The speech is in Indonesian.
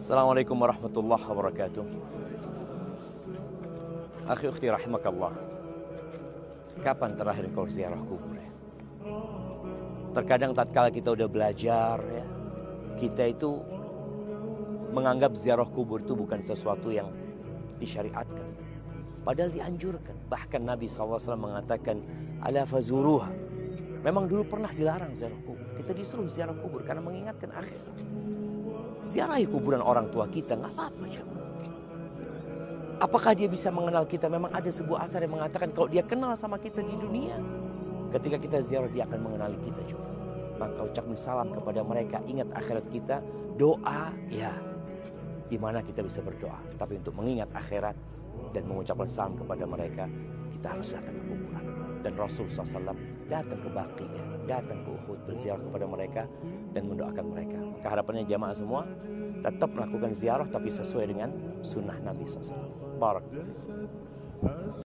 Assalamualaikum warahmatullahi wabarakatuh. Akhi ukhti rahimakallah. Kapan terakhir kau ziarah kubur ya? Terkadang tatkala kita udah belajar ya, kita itu menganggap ziarah kubur itu bukan sesuatu yang disyariatkan. Padahal dianjurkan. Bahkan Nabi SAW mengatakan, ala fazuruha. Memang dulu pernah dilarang ziarah kubur. Kita disuruh ziarah kubur karena mengingatkan akhir. Ziarahi kuburan orang tua kita, nggak apa-apa. Apakah dia bisa mengenal kita? Memang ada sebuah asar yang mengatakan kalau dia kenal sama kita di dunia, ketika kita ziarah dia akan mengenali kita juga. Maka ucapkan salam kepada mereka, ingat akhirat kita, doa ya, di mana kita bisa berdoa. Tapi untuk mengingat akhirat dan mengucapkan salam kepada mereka, kita harus datang ke kuburan. Dan Rasul SAW datang ke Baqi, datang ke Uhud, berziarah kepada mereka dan mendoakan mereka. Maka harapannya jamaah semua tetap melakukan ziarah tapi sesuai dengan sunnah Nabi SAW. Barakallahu fikum.